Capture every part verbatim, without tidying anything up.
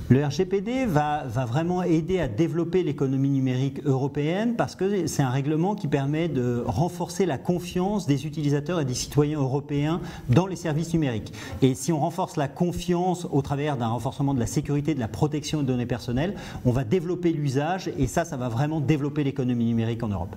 Le R G P D va, va vraiment aider à développer l'économie numérique européenne parce que c'est un règlement qui permet de renforcer la confiance des utilisateurs et des citoyens européens dans les services numériques. Et si on renforce la confiance au travers d'un renforcement de la sécurité, de la protection des données personnelles, on va développer l'usage et ça, ça va vraiment développer l'économie numérique en Europe.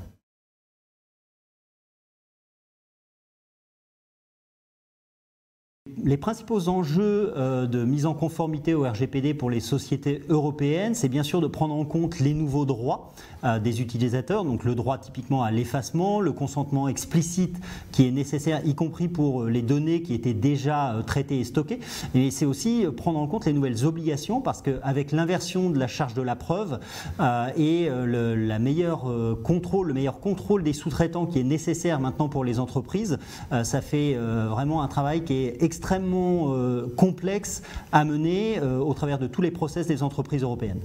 Les principaux enjeux de mise en conformité au R G P D pour les sociétés européennes, c'est bien sûr de prendre en compte les nouveaux droits des utilisateurs, donc le droit typiquement à l'effacement, le consentement explicite qui est nécessaire, y compris pour les données qui étaient déjà traitées et stockées. Et c'est aussi prendre en compte les nouvelles obligations parce qu'avec l'inversion de la charge de la preuve euh, et le la meilleure, euh, contrôle, le meilleur contrôle des sous-traitants qui est nécessaire maintenant pour les entreprises, euh, ça fait euh, vraiment un travail qui est extrêmement euh, complexe à mener euh, au travers de tous les process des entreprises européennes.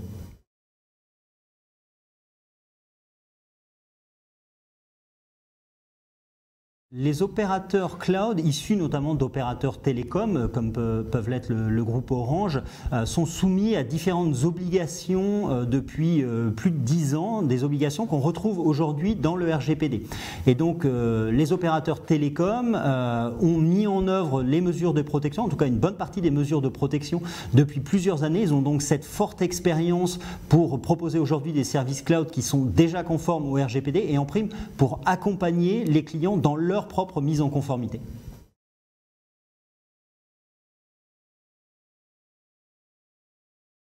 Les opérateurs cloud, issus notamment d'opérateurs télécoms, comme peuvent l'être le, le groupe Orange, euh, sont soumis à différentes obligations euh, depuis euh, plus de dix ans, des obligations qu'on retrouve aujourd'hui dans le R G P D. Et donc euh, les opérateurs télécoms euh, ont mis en œuvre les mesures de protection, en tout cas une bonne partie des mesures de protection depuis plusieurs années. Ils ont donc cette forte expérience pour proposer aujourd'hui des services cloud qui sont déjà conformes au R G P D et en prime pour accompagner les clients dans leur propre mise en conformité.